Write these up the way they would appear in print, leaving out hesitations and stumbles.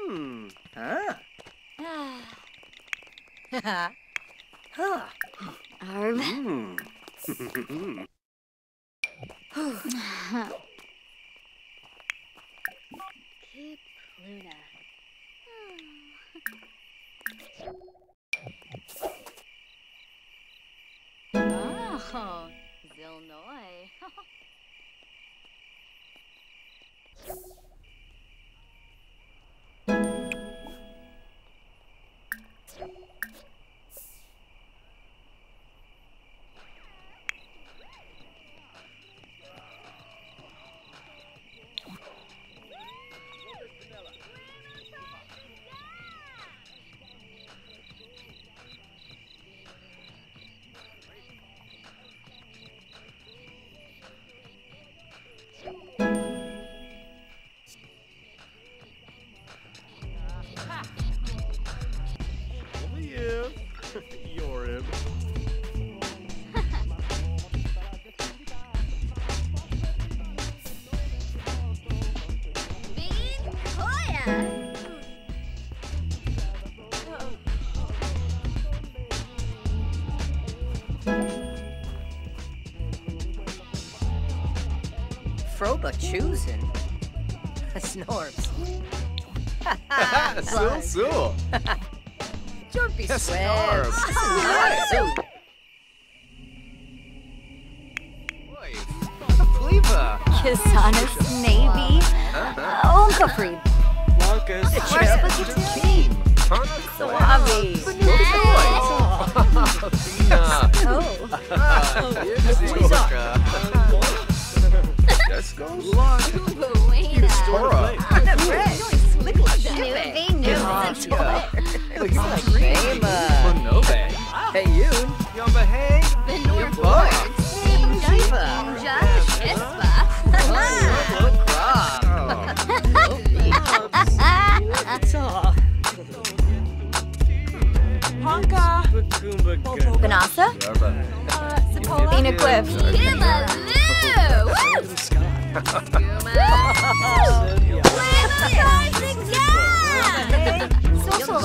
Huh. Huh. Arb. Keep Luna. Oh, Zilnoy. Yorib. Bean Koya. Froba choosing. Snorbs. Sul. Jorpy Yes, Swabs. Snorbs. Pleva. Kisanis Navy. Onka Free. Marcus. Team. Suave. Tina. Oh. Desco. Buena. Tora. Snoopy Noobs. Looks like famous. Bonobe. Hey, you. Yamba hey. Benor boy. Diva. Josh Ispa. Honka. Benassa. Ina Quiff. Kimaloo. Social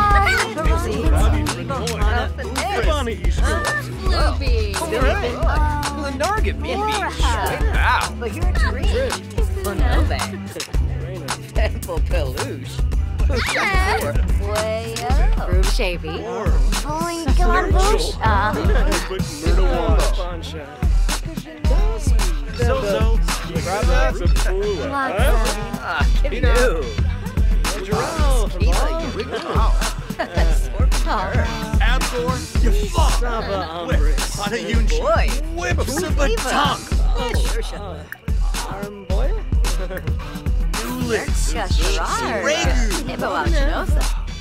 Loopy. Glenarget baby. Wow. But you're a dream. Bonobe. Temple Peluche. Way up. Groove Shavy. Pulling Gone Bush. Zozo. Abgor. You fuck. Panayunchi. Boy. Whip of Sibatong. Ulix. Regu. Ibawachinosa.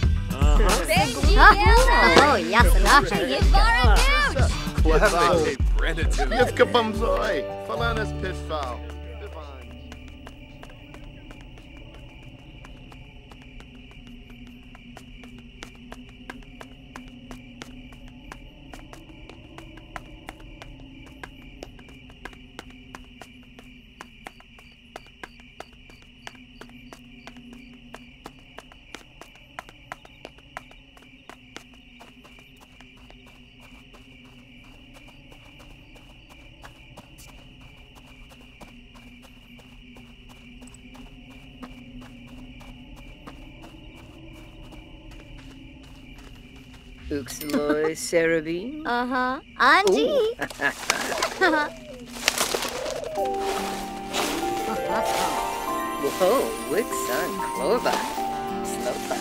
Oh, Yasanasha Yivara Gooch. Clemente Brenitu. Yivka Bumzoy. Falanas Pitfall. Uxaloy Cerebine. Angie. Whoa, Wixon, Clover. Slopa.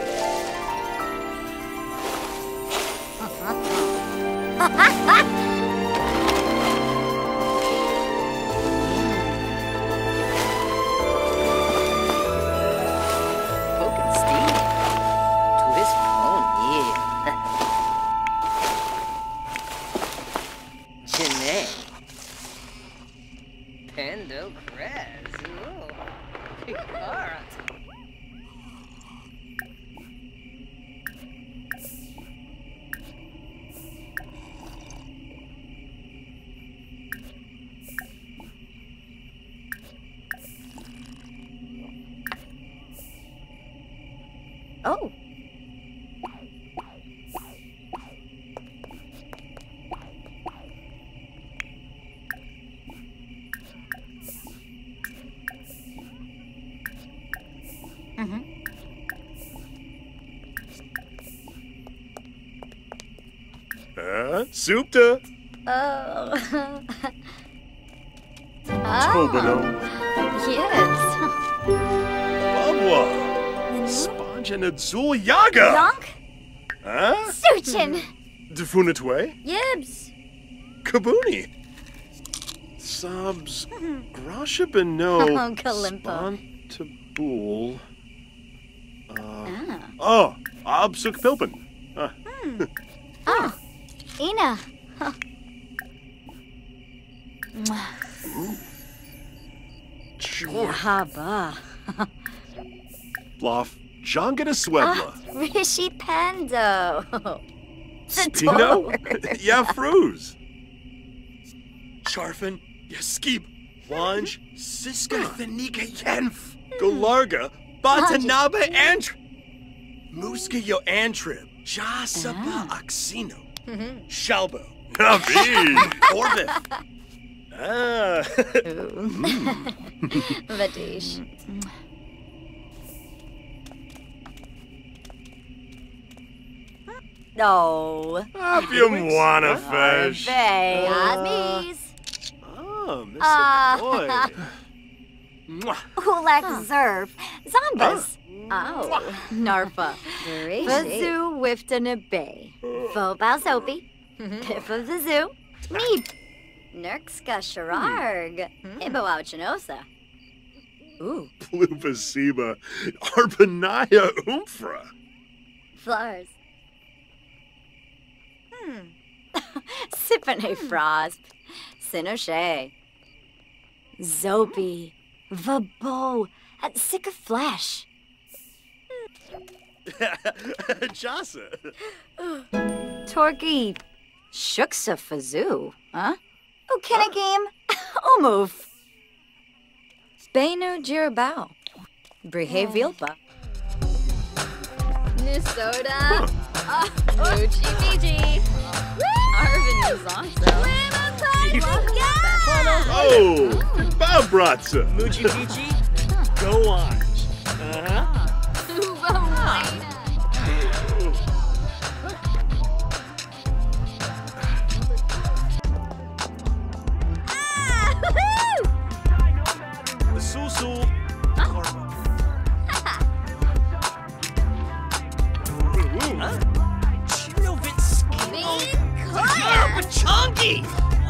Poking Steve. Twist phone, yeah. Janae. Pando Kraz. Whoa. Picard. Oh. Supta. Oh. Tobano. Yes. Babwa. Sponge Yaga. Zonk? Huh? Suchin. Defunitwe. Yibs. Kabuni. Subs. Grashibano. Oh, Kalimpo. Spontabul. Oh, Absuk Pilpin. Oh. Ina. Huh. Sure. Haba. Bluff. Jangada Swebla. Rishi Pando. Spino? Yeah, Fruz. Charfin. Yaskib. Wanj. Siska Thanika Yenf. Golarga. Batanaba Antr. Muska Yo Antrib. Jasaba Oxino. Shalbo. Nabi. Orbif. Vadish. No. Apium wanna fish. They Osmies. Oh, Mr. Boy. Mwah. Ulak Zerf. Zombas. Oh. Narfa. Vazu Wiftana Bay. Fobal Soapy. Piff of the Zoo. Meep. Nerkska Shararg. Iboauchinosa. Ooh. Plupasiba. Arpanaya Umfra. Flowers. Sippin' Frosp. Sinoshe. Zopi. Vabo. At sick of flesh. Jasa. Torky. Shuksa Fazoo. Huh? Oh, Kenagame. Omove. Benu Jirabao. Brihe Vilpa. Nusoda. Moochie Fiji. Arvin is awesome. Oh, Bob Bratza. Muji Pichi, go on. The Susul. Chunky!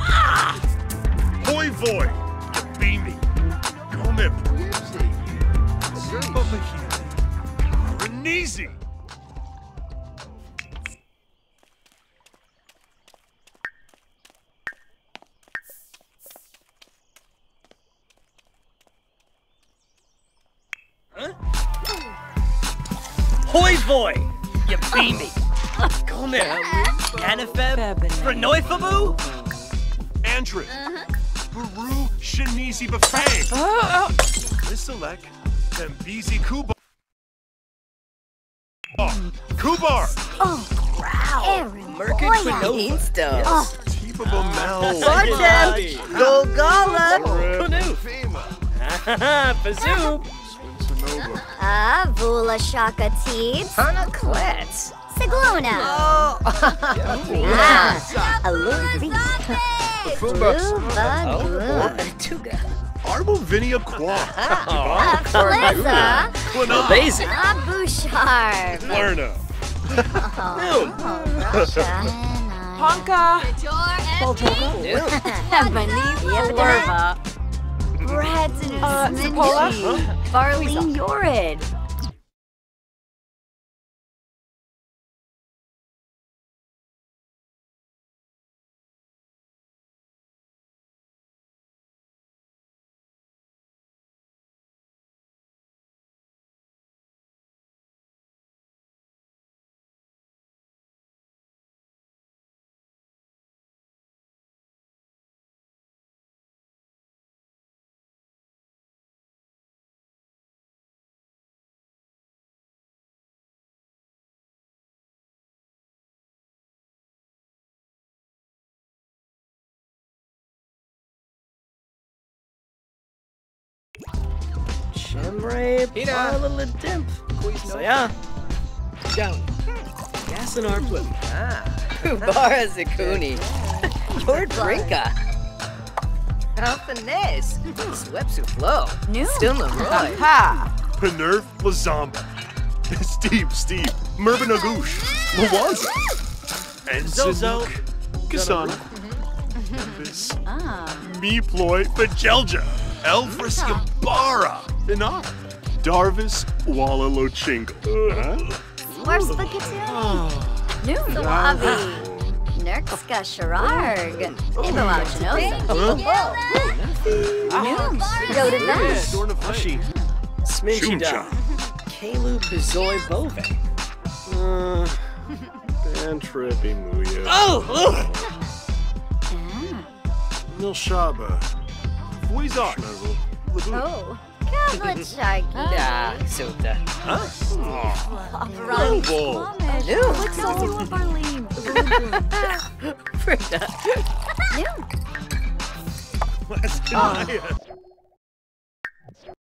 Hoi Voi. Beamy. Gomip. Zerba Bahia. Renizi. Hoi Voi! You beamy! Come here! Yanifeb? Renoifabu? Andrew. Baru Shinizi Bafang. Misselek. Tembizi Kubar. Kubar. Oh, wow. Aaron. Merkin Quinoa. Insto. Tipa Bomel. Golgala. Canoe. Bazoo. Swinsonova. Vula Shaka Teebs. Panaclets. Sigluna. Oh. Alubi. Fuba. Fuba. Tuga. Arbovinia Qua. Feliza. Quina. Basic. Bouchard. Lerna. Ponka. Manip. Bradston. Barlene Yorid. Chimray, Parla Dimp. So yeah. Down. Gas in our flip. Kubara Zakuni. Jord Brinka. Alphanese. Swepsu Flow. Still Leroy. Ha! Penerf Lazamba. Steve. Merbanagoosh. Lawanza. And Zozo. Kasana. Meploy Fajelja. Elfris Gambara. Enough. Darvis Wallalochingle. Where's the Katu? Suave. Nerkska Shararg. Ibalachinosa. Go to that. Dornafashi. Sminchy Da. Kalu Bizoy Bove. Dan Trippy Muya. Oh! Milshaba. Fuizar. Oh. Kavachaki. Da, Sota. Robo. What's all of Arlene? Frida. Let's